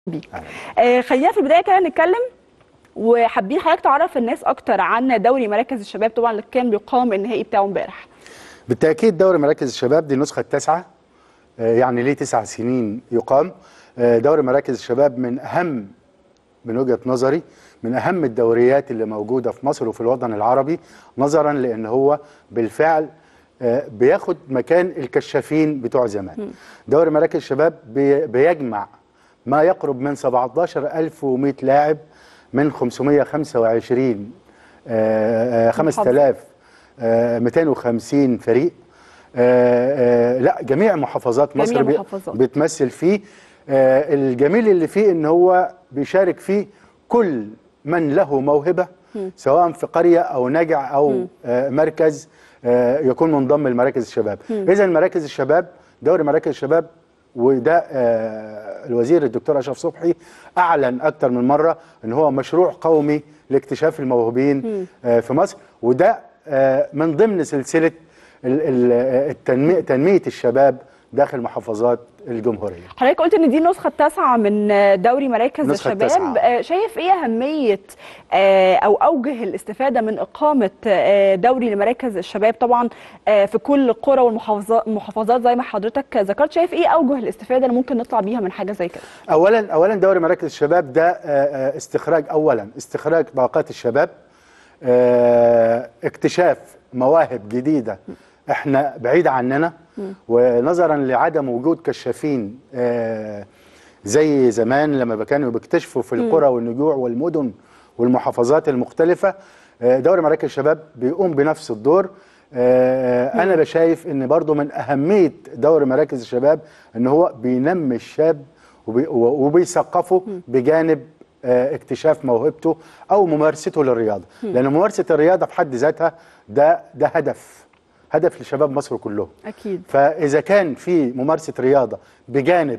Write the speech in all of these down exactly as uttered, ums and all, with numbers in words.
بيك. آه خلينا في البدايه كده نتكلم، وحابين حضرتك تعرف الناس اكتر عن دوري مراكز الشباب طبعا اللي كان بيقام النهائي بتاعه امبارح. بالتاكيد دوري مراكز الشباب دي النسخه التاسعه، آه يعني ليه تسع سنين يقام. آه دوري مراكز الشباب من اهم، من وجهه نظري من اهم الدوريات اللي موجوده في مصر وفي الوطن العربي، نظرا لان هو بالفعل آه بياخد مكان الكشافين بتوع زمان. دوري مراكز الشباب بي بيجمع ما يقرب من سبعتاشر ألف ومئة لاعب من خمسمئة وخمسة وعشرين آه خمسة آلاف ومئتين وخمسين فريق. آه آه لا جميع محافظات مصر جميع محافظات. بتمثل فيه. آه الجميل اللي فيه ان هو بيشارك فيه كل من له موهبة، م. سواء في قرية او نجع او آه مركز آه يكون منضم لمراكز الشباب. اذا مراكز الشباب، دوري مراكز الشباب، وده آه الوزير الدكتور اشرف صبحي اعلن اكتر من مره ان هو مشروع قومي لاكتشاف الموهوبين آه في مصر، وده آه من ضمن سلسله التنميه تنميه الشباب داخل محافظات الجمهوريه. حضرتك قلت ان دي النسخه التاسعه من دوري مراكز الشباب، التاسعة. شايف ايه اهميه او اوجه الاستفاده من اقامه دوري لمراكز الشباب طبعا في كل القرى والمحافظات المحافظات زي ما حضرتك ذكرت؟ شايف ايه اوجه الاستفاده اللي ممكن نطلع بيها من حاجه زي كده؟ اولا اولا دوري مراكز الشباب ده استخراج، اولا استخراج طاقات الشباب، اكتشاف مواهب جديده احنا بعيده عننا، ونظرا لعدم وجود كشافين آه زي زمان لما كانوا بيكتشفوا في القرى والنجوع والمدن والمحافظات المختلفة. آه دوري مراكز الشباب بيقوم بنفس الدور. آه أنا بشايف إن برضو من أهمية دوري مراكز الشباب إن هو بينمي الشاب وبي وبيثقفه بجانب آه اكتشاف موهبته أو ممارسته للرياضة، لأن ممارسة الرياضة في حد ذاتها ده ده هدف هدف لشباب مصر كلهم. أكيد. فإذا كان في ممارسة رياضة بجانب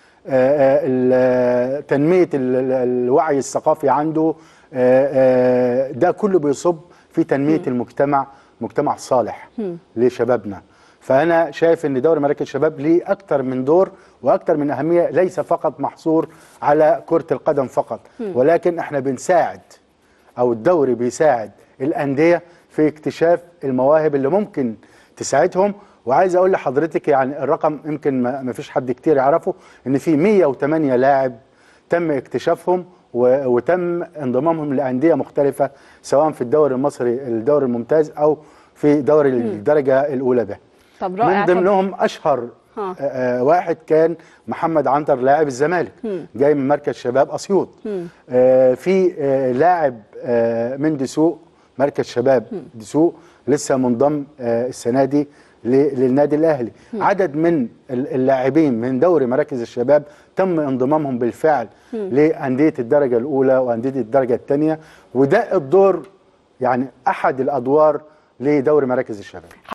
تنمية الوعي الثقافي عنده، ده كله بيصب في تنمية م. المجتمع، مجتمع صالح م. لشبابنا. فأنا شايف أن دوري مراكز الشباب ليه أكتر من دور وأكتر من أهمية، ليس فقط محصور على كرة القدم فقط، م. ولكن احنا بنساعد، أو الدوري بيساعد الأندية في اكتشاف المواهب اللي ممكن تساعدهم. وعايز اقول لحضرتك يعني الرقم يمكن ما فيش حد كتير يعرفه، ان في مئة وثمانية لاعب تم اكتشافهم وتم انضمامهم لانديه مختلفه، سواء في الدوري المصري الدوري الممتاز او في دوري الدرجه الاولى به. طب رائع. من ضمنهم اشهر آه واحد كان محمد عنتر لاعب الزمالك، جاي من مركز شباب اسيوط. آه في آه لاعب آه من دسوق، مركز شباب دسوق، لسه منضم آه السنه دي للنادي الاهلي. م. عدد من اللاعبين من دوري مراكز الشباب تم انضمامهم بالفعل لانديه الدرجه الاولى وانديه الدرجه الثانيه، وده الدور يعني احد الادوار لدوري مراكز الشباب.